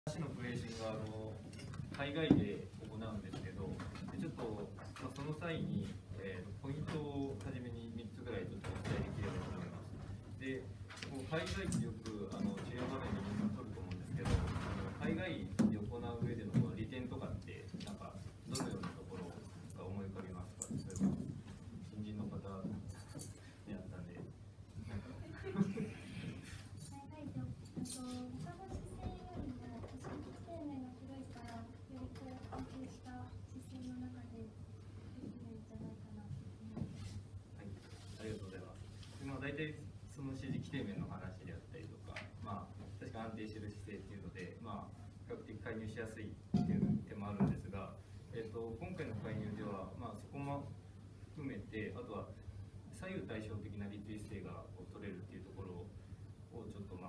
私のプレーシングは海外で行うんですけど、ちょっと、その際に、ポイントをはじめに3つぐらいちょっとお伝えできればと思います。で、海外ってよく治療場面でみんな取ると思うんですけど、海外で行う上での利点とかって、なんかどのようなところが思い浮かびますか？例えば新人の方にあったんで、なんか大体その支持基底面の話であったりとか、確か安定している姿勢っていうので、比較的介入しやすいっていう点もあるんですが、今回の介入では、そこも含めて、あとは左右対称的な立位姿勢が取れるっていうところをちょっと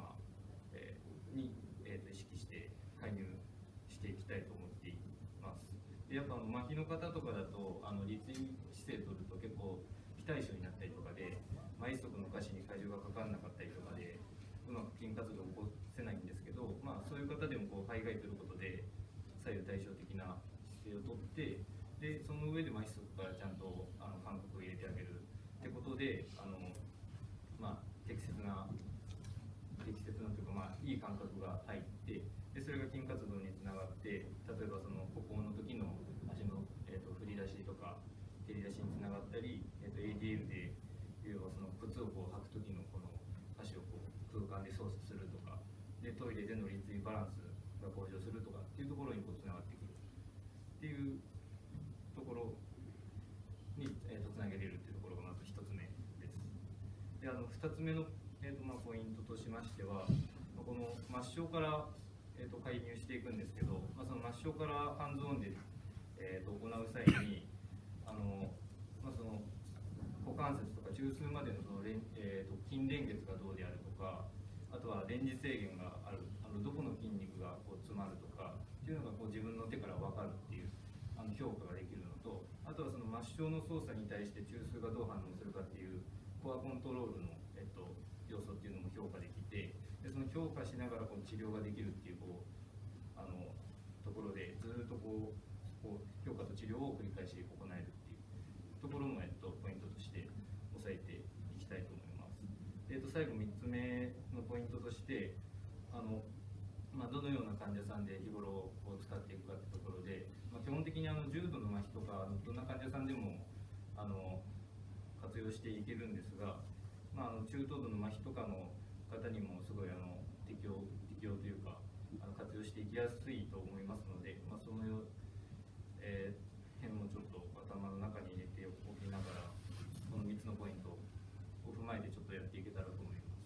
意識して介入していきたいと思っています。で、やっぱ麻痺の方とかだと立位姿勢取ると結構非対称になったりとかで、一足の下肢に体重がかからなかったりとかでうまく筋活動を起こせないんですけど、そういう方でも海外取ることで左右対称的な姿勢をとって、でその上で一足からちゃんと感覚を入れてあげるってことで適切なというか、いい感覚が入って、でそれが筋活動につながって、例えばその歩行の時の足の、振り出しとか蹴り出しにつながったり、ADL で要はその靴を履く時のこの足を空間で操作するとかで、トイレでの立位バランスが向上するとかっていうところにつながってくるっていうところに、つなげれるっていうところがまず1つ目です。で、2つ目の、ポイントとしましては、この末梢から、介入していくんですけど、その末梢からハンズオンで、行う際にその股関節とか中枢までの筋連月がどうであるとか、あとはレンジ制限がある、どこの筋肉が詰まるとかっていうのが自分の手から分かるっていう評価ができるのと、あとはその末梢の操作に対して中枢がどう反応するかっていうコアコントロールの、要素っていうのも評価できて、でその評価しながら治療ができるっていうところで、ずっと評価と治療を繰り返し行えるっていうところも、ポイントとして押さえていきたいと思います。最後3つ目のポイントとして、どのような患者さんで日頃使っていくかというところで、基本的に重度の麻痺とかどんな患者さんでも活用していけるんですが、中等度の麻痺とかの方にもすごい適用というか活用していきやすいと思いますので、その辺もちょっと頭の中に入れておきながら、この3つのポイントを踏まえてちょっとやっていけたらと思います。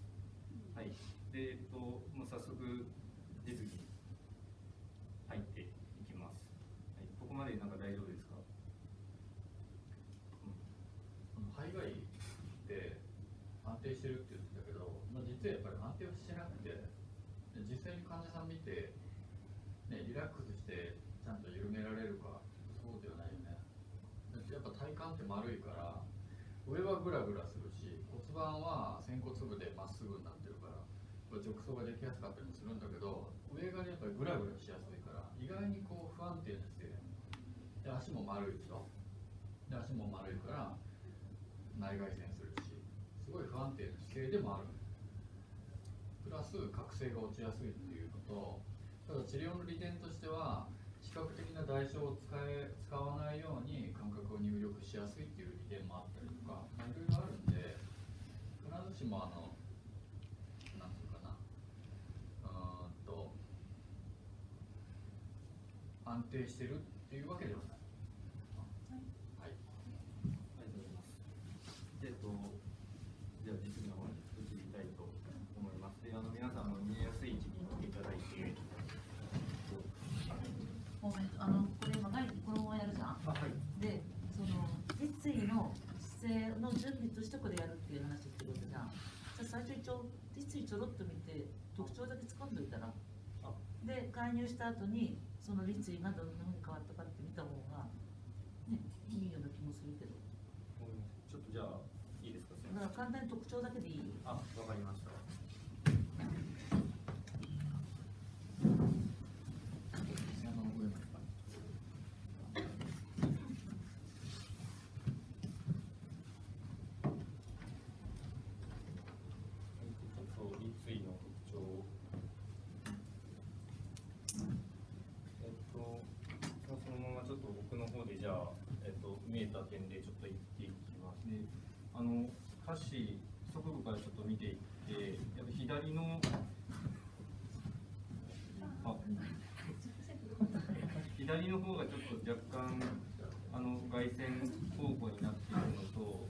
はい。で、もう早速実技に入っていきます。はい、ここまでなんか大丈夫ですか？ 海外で安定してるって言ってたけど、実はやっぱり安定はしてなくて、実際に患者さん見て、リラックスしてちゃんと緩められるか、そうではないよね。やっぱ体幹って丸いから、上はグラグラするし、骨盤は仙骨部でまっすぐになってるから、直走ができやすかったりもするんだけど、上がやっぱりグラグラしやすいから、意外に不安定な姿勢で、足も丸いでしょ。で、足も丸いから内外旋するし、すごい不安定な姿勢でもある。プラス覚醒が落ちやすいっていうのと、ただ治療の利点としては視覚的な代償を使わないように感覚を入力しやすいっていう利点もあったりとか、いろいろあるんで、必ずしもなんていうかな、安定してるっていうわけではない。はい。 ありがとうございます。じゃあ実技の方に移りたいと思います。で、皆さんも見えやすい位置に来ていただいて、 これ今外気このままやるじゃん。 はい。 で、その立位の姿勢の準備としてこれやるっていう話ってことじゃん。じゃあ最初一応立位ちょろっと見て特徴だけ掴んどいたら、で介入した後にその立位がどんなふうに変わったかって見た方がね、いいような気もするけど。 ちょっとじゃあいいですか？ だから簡単に特徴だけでいいよ。 わかりました。 ちょっと僕の方でじゃあ、見えた点でちょっと言っていきます。で、歌詞側部からちょっと見ていって、やっぱ左の左の方がちょっと若干外線方向になっているのと、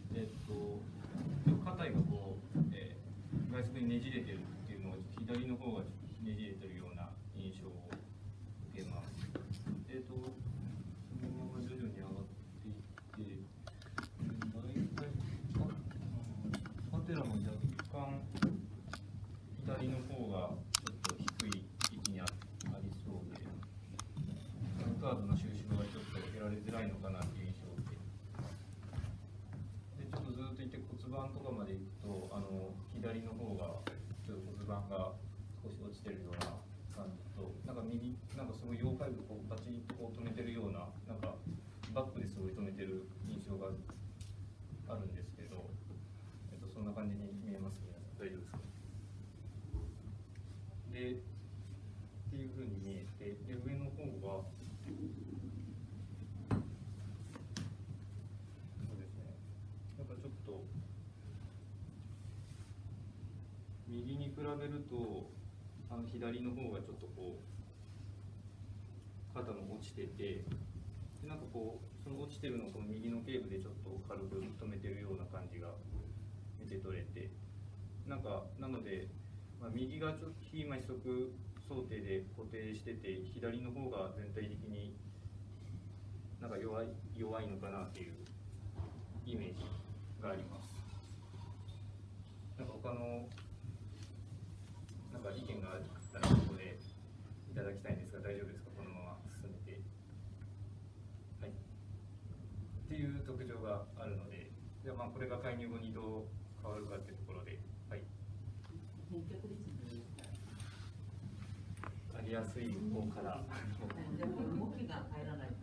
肩がこう、外側にねじれてるっていうのが左の方がねじれてるような印象を受けます。そのまま徐々に上がっていって、大体カテラも若干左の方がちょっと低い位置にありそうで、カードの収集がちょっと得られづらいのかなっていう印象を受けで、ちょっとずっといって骨盤とかまでいくと左の方がちょっと骨盤が少し落ちてるような感じと、なんか右なんかすごい4-5こうバチッとこう止めてるような、なんかバックですごい止めてる印象があるんですけど、そんな感じに見えます。皆さん大丈夫ですか？でっていうふうに見えて、で上の方はそうですね、なんかちょっと右に比べると左の方がちょっとこう肩も落ちてて、でなんかこうその落ちてるのをこの右の頸部でちょっと軽く止めてるような感じが見て取れて、なんかなので、右がちょっと非今一足想定で固定してて、左の方が全体的になんか弱いのかなっていうイメージがあります。なんか他のなんか意見があったらここでいただきたいんですが、大丈夫ですか？このまま進めて。はい。っていう特徴があるので、じゃあこれが介入後にどう変わるかっていうところで、はい。ありやすい方から。 でも動きが入らないと。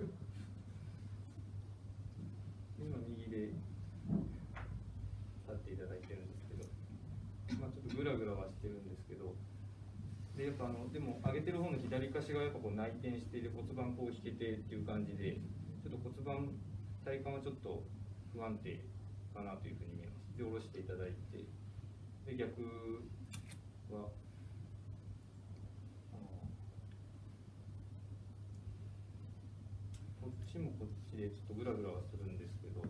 今右で立っていただいてるんですけど、ちょっとグラグラはしてるんですけど、でやっぱでも上げてる方の左腰がやっぱこう内転していて骨盤こう引けてっていう感じで、ちょっと骨盤体幹はちょっと不安定かなというふうに見えます。で下ろしていただいて、で逆はこっちもこっちでちょっとグラグラはするんですけど、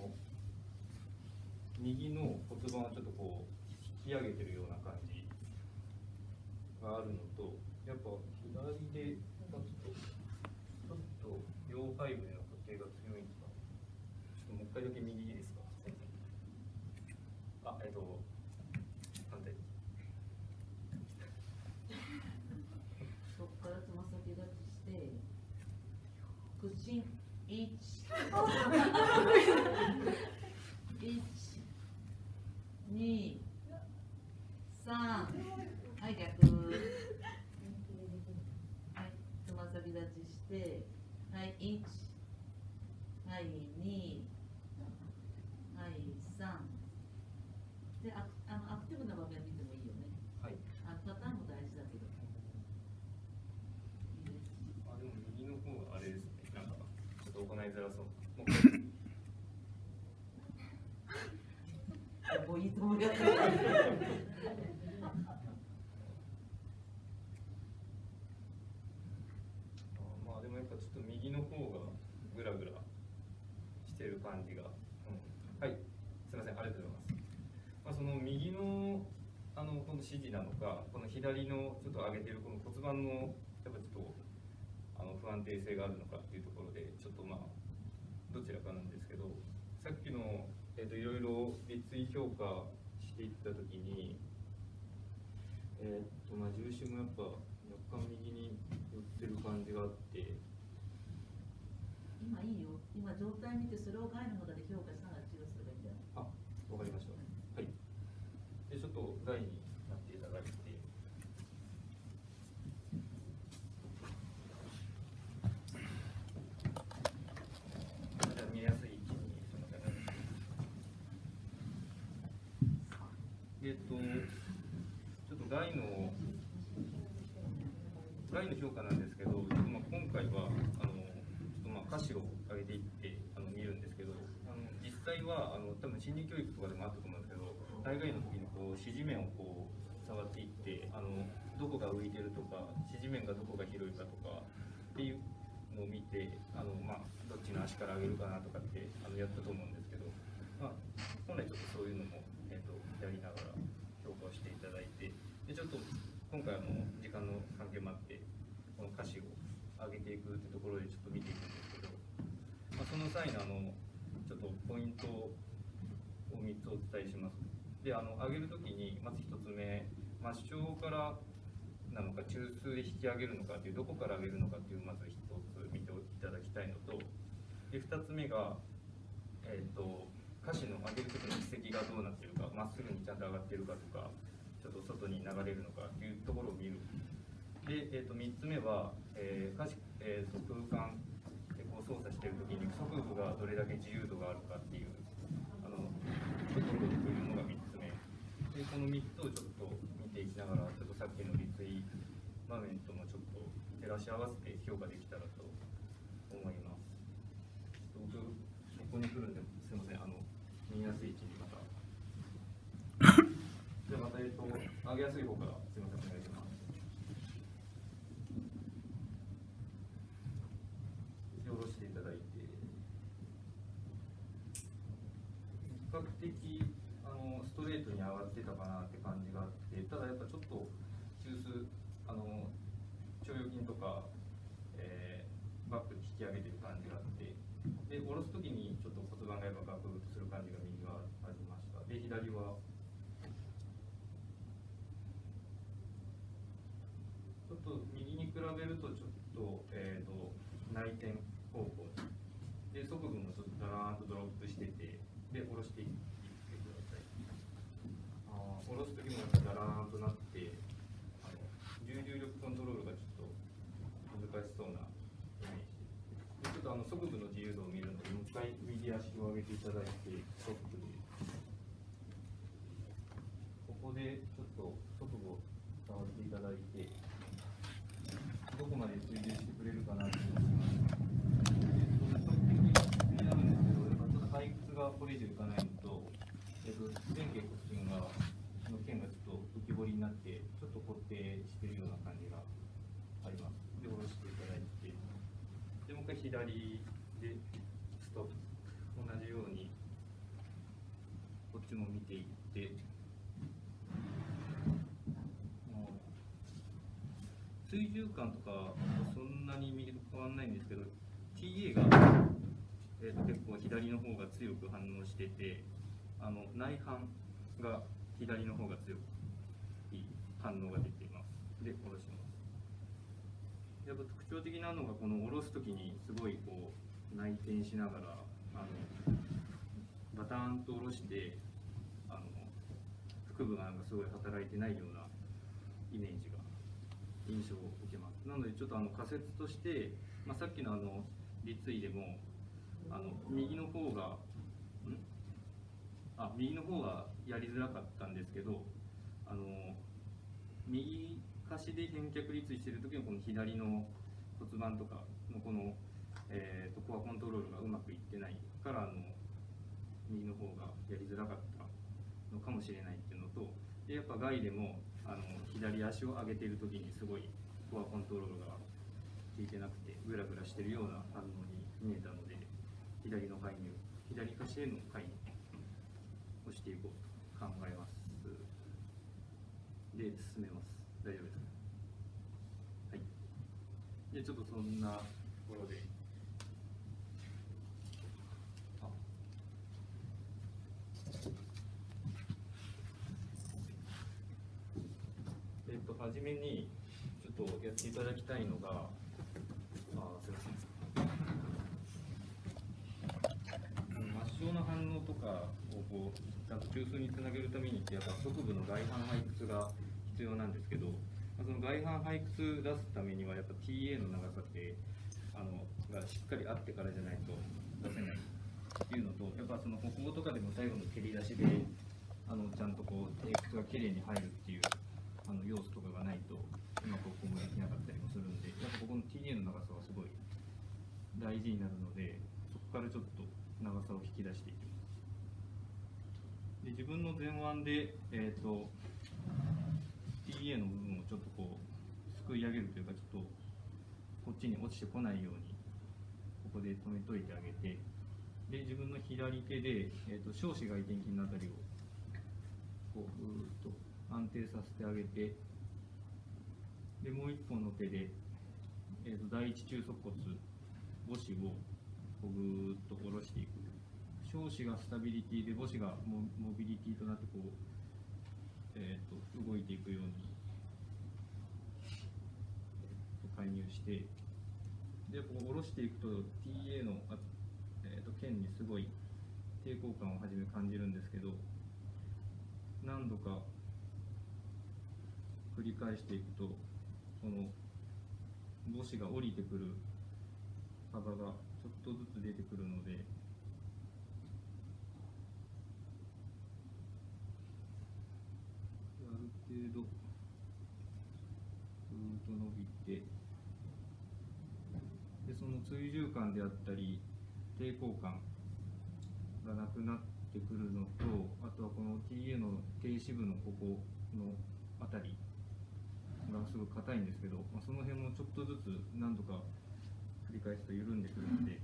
右の骨盤はちょっとこう引き上げてるような感じがあるのと、やっぱ左で立つとちょっと両背部での固定が強いんですか？ちょっともう一回だけ右いいですか？先生。反対。 そこからつま先立ちして、屈伸1、2、3、はい、逆。はい、つま先立ちして、はい、1、はい、2、はい、3。で、アクティブな場面見てもいいよね。 はい。 パターンも大事だけど。 でも右の方があれですね、なんかちょっと行いづらそう。 もういいと思うよ。 でもやっぱちょっと右の方がグラグラしてる感じが、はい、すみません、ありがとうございます。その右のこの指示なのか、この左のちょっと上げてるこの骨盤のやっぱちょっと不安定性があるのかっていうところで、ちょっとどちらかなんですけど、さっきのいろいろ立位評価していったときに、重心もやっぱ若干右に寄ってる感じがあって。 今いいよ。今状態見てそれを外の中で評価しながら治療すればいいんだよ。 わかりました。はい。でちょっと台になっていただいて。見えやすい位置にその方が。ちょっと台の評価なんですけど、今回は歌詞を上げていって見るんですけど、実際は多分心理教育とかでもあったと思うんですけど、大概の時にこう指示面をこう触っていってどこが浮いてるとか指示面がどこが広いかとかっていうのを見てどっちの足から上げるかなとかってやったと思うんですけど、本来ちょっとそういうのも、やりながら評価をしていただいて、でちょっと今回時間の関係もあってこの歌詞を上げていくってところでちょっと見ていくんですけど、その際のちょっとポイントを3つお伝えします。で上げるときにまず1つ目、末梢からなのか中枢で引き上げるのかっていう、どこから上げるのかっていうまず1つ見ていただきたいのと、で2つ目が、歌詞の上げるときの軌跡がどうなっているか、まっすぐにちゃんと上がっているかとか、ちょっと外に流れるのかっていうところを見る。で、3つ目は、空間でこう操作しているときに側部がどれだけ自由度があるかっていうところを見るのが3つ目で、この3つをちょっと見ていきながら、ちょっとさっきの立位場面ともちょっと照らし合わせて評価できたらと思います。僕ここに来るんですいません、見やすい位置にまたじゃあまた上げやすい方からすいません、お願いします。下ろしていただいて、比較的ストレートに上がってたかなって感じがあって、ただやっぱちょっと中枢腸腰筋とか、バックに引き上げてる感じがあって、で下ろすときにちょっと骨盤がやっぱガクッとする感じが右はありました。で左はちょっと右に比べるとちょっと、内転方向で側部もちょっとだらーんとドロップしてて、で下ろしていってください。下ろすときもだらーんとなって重量力コントロールがちょっと難しそうなイメージで、ちょっと側部の自由度を見るのでもう一回右足を上げていただいて、ストップでここでちょっと側部を触っていただいて、どこまで追従してくれるかなと思います。になるんですけど、やっぱちょっと背屈がこれ以上いかないのと、前傾骨筋がの腱がちょっと浮き彫りになって、ちょっと固定しているような感じがあります。で、下ろしていただいて、でもう一回左でストップ。同じようにこっちも見ていって、追従感とかそんなに右と変わらないんですけど、TA が、結構左の方が強く反応してて、内反が左の方が強く反応が出ています。で、下ろします。やっぱ特徴的なのが、この下ろすときにすごいこう内転しながらバターンと下ろして腹部がなんかすごい働いてないようなイメージが印象を受けます。なのでちょっと仮説として、さっきの立位でも右の方がやりづらかったんですけど、右足で返脚立位している時のこの左の骨盤とかのこの、コアコントロールがうまくいってないから右の方がやりづらかったのかもしれないっていうのと、でやっぱ外でも左足を上げている時にすごいコアコントロールが効いてなくてグラグラしているような反応に見えたので、左の介入、左足への介入をしていこうと考えます。で進めます。大丈夫ですか？はい。でちょっとそんなところで。初めにちょっとやっていただきたいのが、すみません。末梢の反応とかをこうちゃんと中枢につなげるためにやっぱ側部の外反背屈が必要なんですけど、その外反背屈出すためにはやっぱ TA の長さってがしっかりあってからじゃないと出せないっていうのと、やっぱその歩行とかでも最後の蹴り出しでちゃんとこう低屈がきれいに入るっていう要素とかがないとうまく歩行もできなかったりもするんで、やっぱここの TA の長さはすごい大事になるので、そこからちょっと長さを引き出していきます。で自分の前腕で、TA の部分をちょっとこうすくい上げるというか、ちょっとこっちに落ちてこないようにここで止めといてあげて、で自分の左手で、小趾外転筋のあたりをこうぐーっと安定させてあげて、でもう一本の手で、第一中足骨母趾をこうぐーっと下ろしていく。小趾がスタビリティで母趾がモビリティとなってこう、動いていくように、介入して、でこう下ろしていくと TA の腱にすごい抵抗感をはじめ感じるんですけど、何度か繰り返していくとその母趾が降りてくる幅がちょっとずつ出てくるので、ある程度ずっと伸びて、でその椎重感であったり抵抗感がなくなってくるのと、あとはこの TA の低支部のここのあたりがすごい硬いんですけど、その辺もちょっとずつ何度か繰り返すと緩んでくるので、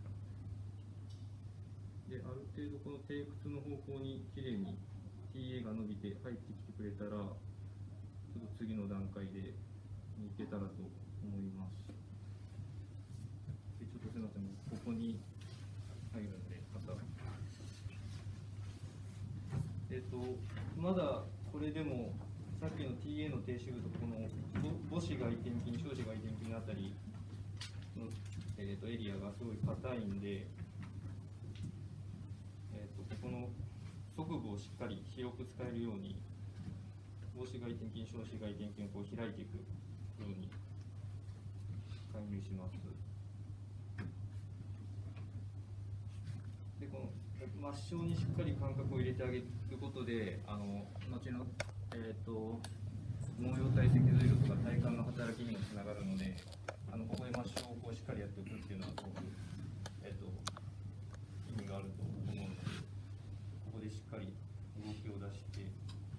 である程度この低屈の方向にきれいに TA が伸びて入ってきてくれたら、ちょっと次の段階でいけたらと思います。でちょっとすみません、ここに入るのでまたまだこれでもさっきの TA の低支部とこの母趾外転筋、小趾外転筋のあたりの、エリアがすごい硬いんで、ここの側部をしっかり広く使えるように、母趾外転筋、小趾外転筋をこう開いていくように介入します。でこの末梢にしっかり感覚を入れてあげることで、後の、毛様体脊髄力とか体幹の働きにもつながるので、ここで末梢をこうしっかりやっておくっていうのはすごく、意味があると思うので、ここでしっかり動きを出して、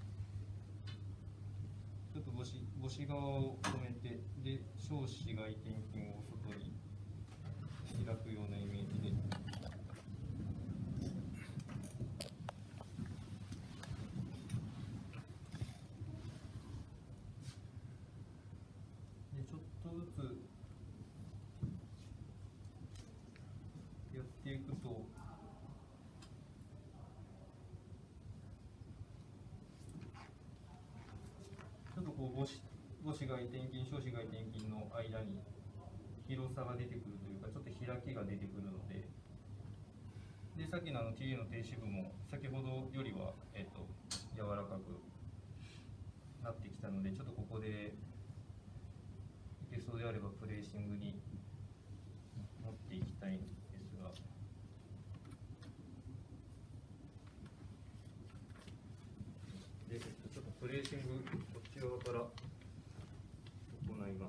ちょっと母趾側を止めて、で小趾外転筋を外に開くようなイメージで。ちょっとずつやっていくと、ちょっとこう母趾外転筋、小趾外転筋の間に広さが出てくるというか、ちょっと開きが出てくるので、でさっきのTA の低支部も先ほどよりは、柔らかくなってきたので、ちょっとここでいけそうであればプレーシングに持っていきたいんですが、でちょっとプレーシングこっち側から行います。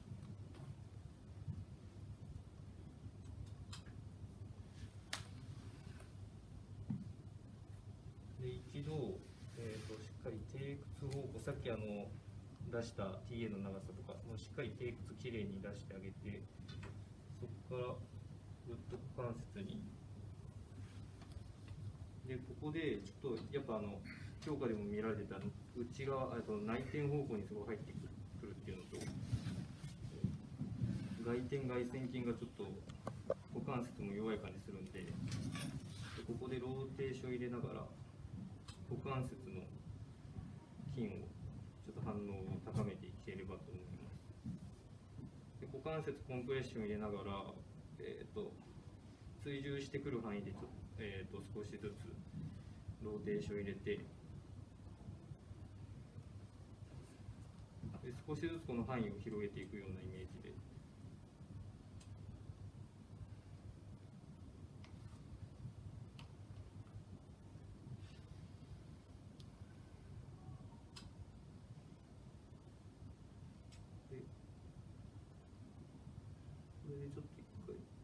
で一度、しっかり低屈方向、さっき出した TA の長さとかもうしっかり低屈きれいに出してあげて、そこからぐっと股関節に、でここでちょっとやっぱ強化でも見られてた内側、内転方向にすごい入ってくるっていうのと、外転外旋筋がちょっと股関節も弱い感じするんで、ここでローテーション入れながら股関節の筋をちょっと反応を高めていければと思います。で股関節コンプレッション入れながら、追従してくる範囲で少しずつローテーション入れて、で少しずつこの範囲を広げていくようなイメージで。これでちょっと一回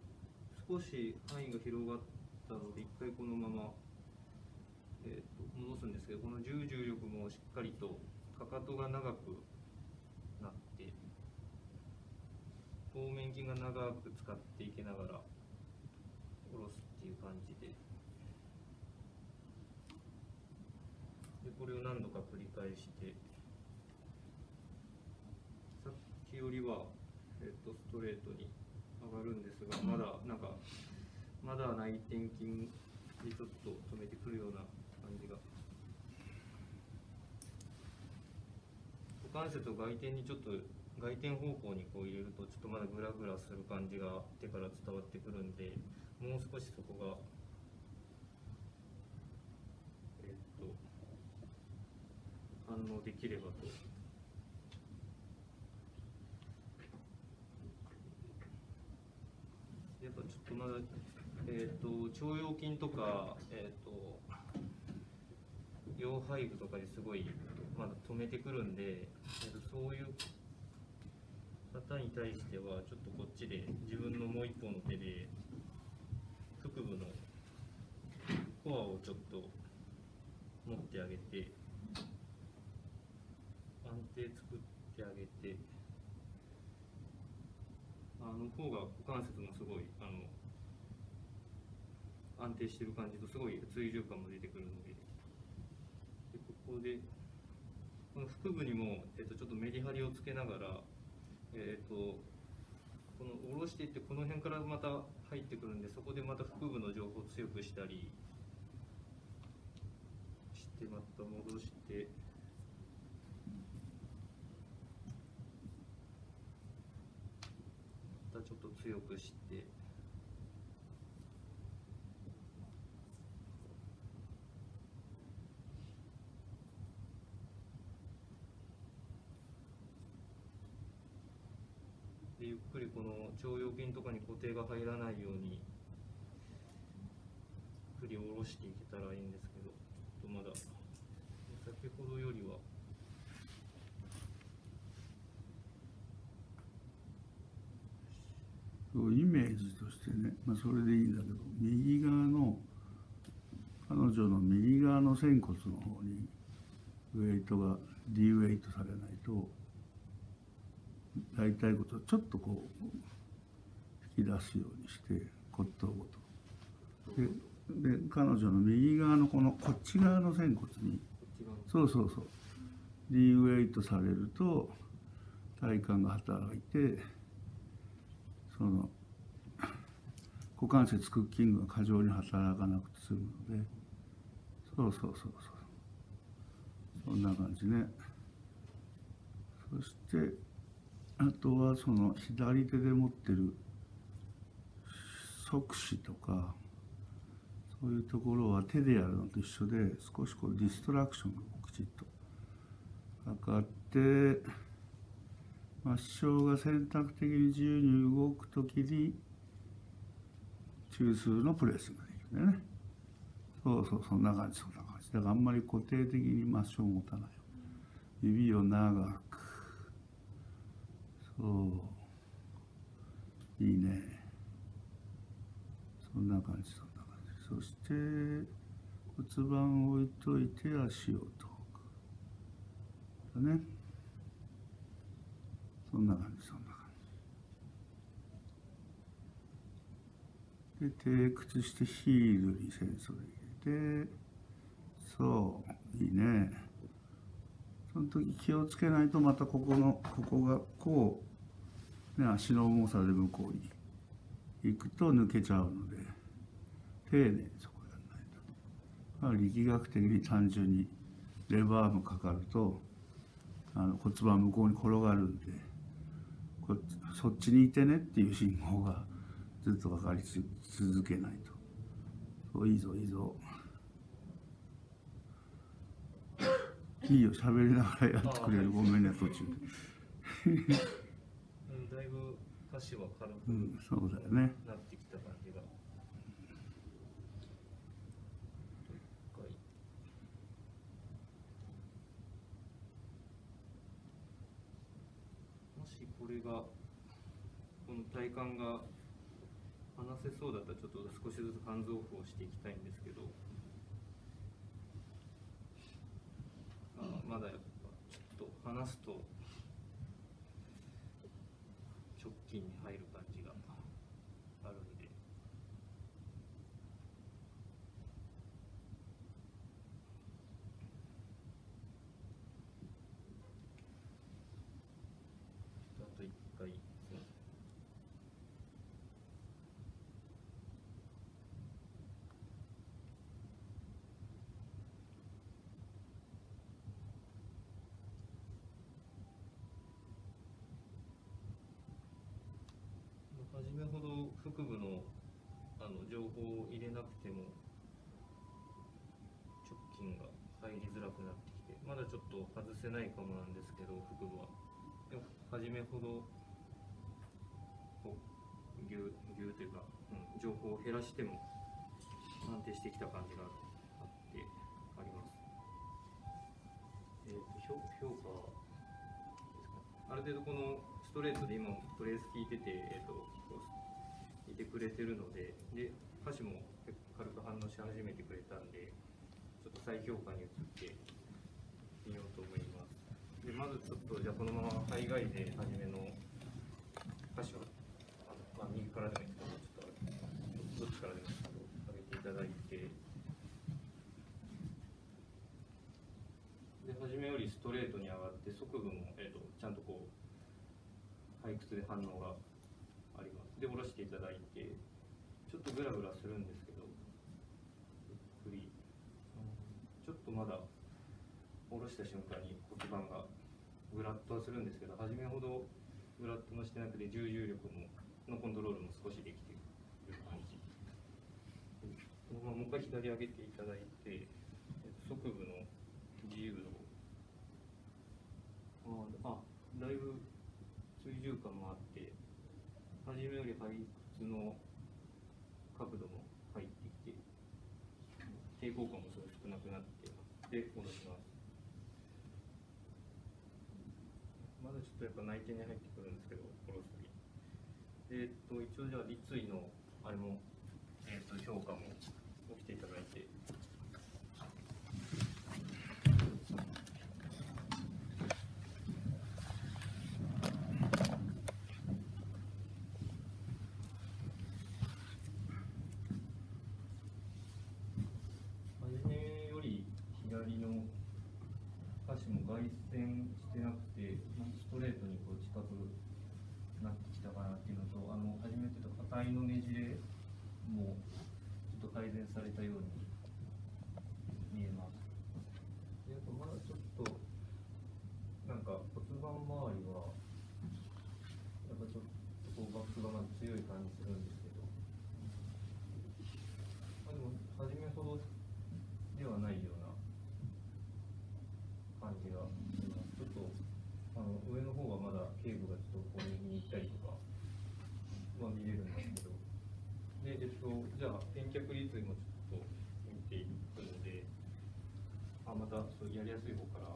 少し範囲が広がったので、一回このまま、戻すんですけど、この重力もしっかりとかかとが長くなって、方面筋が長く使っていけながら下ろすっていう感じで、これを何度か繰り返して、さっきよりは、ストレートに上がるんですが、まだ内転筋でちょっと止めてくるような感じが。股関節を外転にちょっと外転方向にこう入れるとちょっとまだグラグラする感じが手から伝わってくるんで、もう少しそこが反応できればと。やっぱちょっとまだ腸腰筋とか腰背部とかですごいまだ止めてくるんで、そういう方に対してはちょっとこっちで自分のもう一方の手で腹部のコアをちょっと持ってあげて、安定作ってあげて、方が股関節もすごい安定してる感じとすごい追従感も出てくるので、ここでこの腹部にも、ちょっとメリハリをつけながら、この下ろしていってこの辺からまた入ってくるんで、そこでまた腹部の情報を強くしたりしてまた戻して。ちょっと強くして、でゆっくりこの腸腰筋とかに固定が入らないようにゆっくり下ろしていけたらいいんですけど、ちょっとまだ先ほどよりは。 イメージとしてね、それでいいんだけど、右側の彼女の右側の仙骨の方にウェイトがディウェイトされないと、大腿骨をちょっとこう引き出すようにして骨頭ごとで彼女の右側のこっち側の仙骨にそうディウェイトされると体幹が働いて、その股関節クッキングが過剰に働かなくて済むので、そんな感じね。そしてあとはその左手で持ってる側肢とかそういうところは手でやるのと一緒で、少しこうディストラクションをきちっとかかって、末梢が選択的に自由に動くときに中枢のプレスができるんだよね。そんな感じ。だからあんまり固定的に末梢を持たない。指を長く。いいね。そんな感じ。そして骨盤を置いといて足を遠くだね。そんな感じ。で低屈してヒールにセンソで入れて、いいね。その時気をつけないとまたここがこう、ね、足の重さで向こうに行くと抜けちゃうので、丁寧にそこやらないと。力学的に単純にレバーもかかると骨盤向こうに転がるんで、そっちにいてねっていう信号がずっとかかり続けないと。いいぞ。いいよ、喋りながらやってくれる。ごめんね、途中で。 だいぶ歌詞は軽くそうだよね。 なってきた感じが。もしこれがこの体幹が話せそうだったらちょっと少しずつハンズオフをしていきたいんですけど、まだやっぱちょっと話すと直近に入る感じがあるんで。あと1回。初めほど腹部の情報を入れなくても直筋が入りづらくなってきて、まだちょっと外せないかもなんですけど、腹部はでも初めほどこうギューというか、情報を減らしても安定してきた感じがあってあります。評価ですか、ある程度このストレートで今もトレース聞いてて、いてくれてるので、歌詞も結構軽く反応し始めてくれたんで、ちょっと再評価に移ってみようと思います。でまずちょっとじゃあこのまま海外勢初めの歌詞を右からでもいいですけど、ちょっとどっちからでもいいですけど上げていただいて、で初めよりストレートに上がって側部も、ちゃんとこう背屈で反応があります。で下ろしていただいて、ちょっとグラグラするんですけど、ゆっくり、ちょっとまだ下ろした瞬間に骨盤がグラッとはするんですけど、初めほどグラッともしてなくて、重力のコントロールも少しできている感じ。このままもう一回左上げていただいて、側部の自由度、だいぶ追重感もあって、初めより背屈の角度も入ってきて、抵抗感もすごい少なくなって、で下ろします。まだちょっとやっぱ内転に入ってくるんですけど、下ろすとき。一応じゃあ立位のあれも、評価も起きていただいて。左の歌詞も外旋してなくて、ストレートにこう近くなってきたかなっていうのと、初めて言った硬いのねじれもちょっと改善されたように見えます。であとまだちょっとなんか骨盤周りはやっぱちょっとこうバックがまだ強い感じするんですけど、でも初めほどではないような感じがします。ちょっと上の方はまだ頸部がちょっとこう右に行ったりとか見れるんですけど、でじゃあ返却立位もちょっと見ていくので、またそうやりやすい方から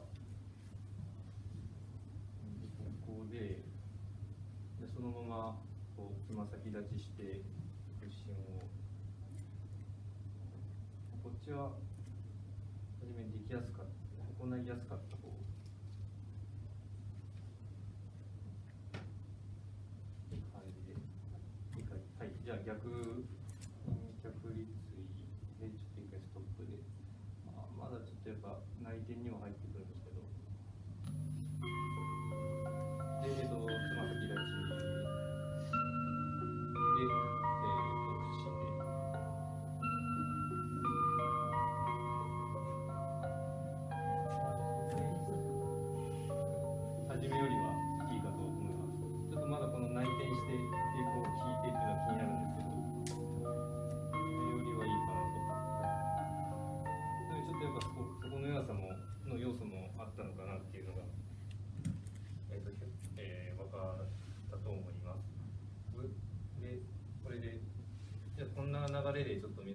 ここでそのままこうつま先立ちして屈伸を、こっちは初めにできやすかった、行いやすかった方いい感じで、はい、じゃあ逆立位でちょっと一回ストップで、まだちょっとやっぱ内転にも入ってくるんですけど、でつま先立ちで屈伸で。初めよりはいいかと思います。ちょっとまだこの内転して抵抗を引いていくのが気になるんですけど、初めよりはいいかなと。でちょっとやっぱそこの弱さもの要素もあったのかなっていうのが、分かったと思います。でこれでじゃあこんな流れでちょっと